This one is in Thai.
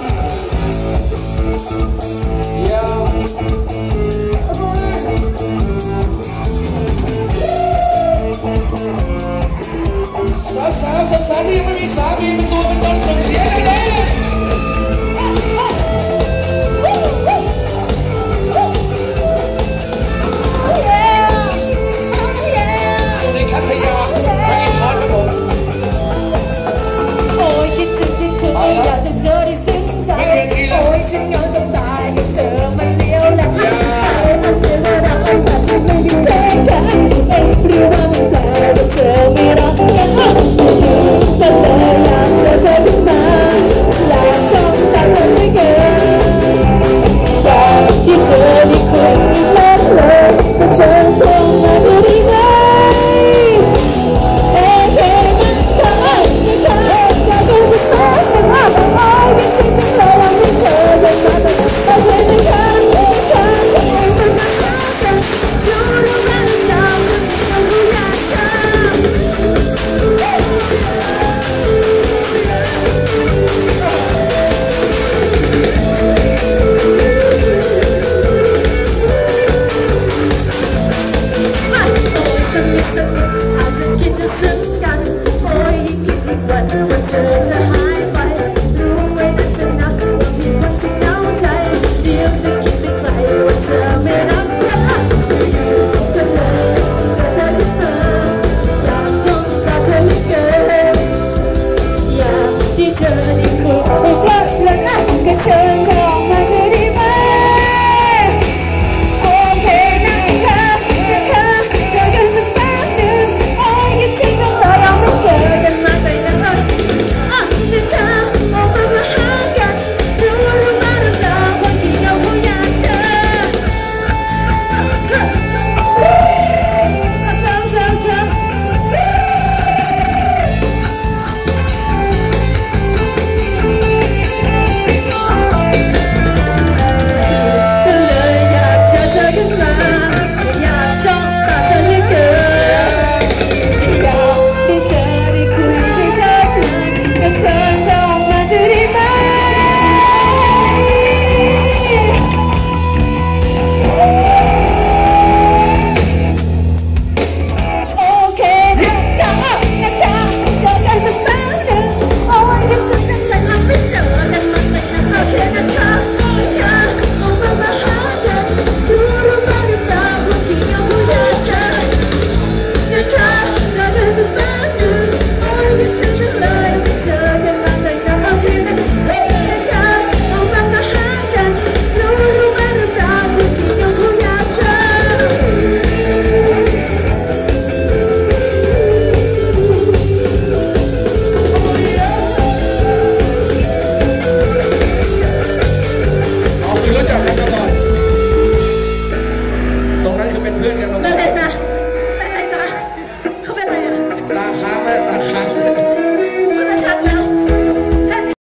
สามีไม่มีสามีเป็นตัวเป็นตนส่งเสียงได้สวัสดีครับพยาพระอินทร์ครับผมโอ้ยคิดถึงอยากจะเจอที่ซึ้งใจโอ้ยฉันเหงาจะตายกับเธอมันเลี้ยวหลังมันเป็นระดับอันดับที่ไม่มีเทกันหรือว่ามันแปลว่าเธอไม่รักกันก็เลยอยากเจอเธอขึ้นมาอยากชอบใจเธอไม่เกินอยากที่เธอได้คุยอีกแล้วเลยแต่ฉันโทรมาเธอได้ไหมอาจจะคิดจะซึ้งกันโอ้ยยิ่งคิดยิ่งวันว่าเธอจะหายไปรู้ไว้นะจะนักว่ามีคนที่เหงาใจเดี๋ยวจะคิดไปไกลว่าเธอไม่รักกันก็เลยจะเธอขึ้นมาอยากจ้องตาเธอให้เกินอยากที่เธอได้คุยให้เธอและนั่งก็เชิญเธอออกมาเธอได้ไหมตรงนั้นคือเป็นเพื่อนกันตรง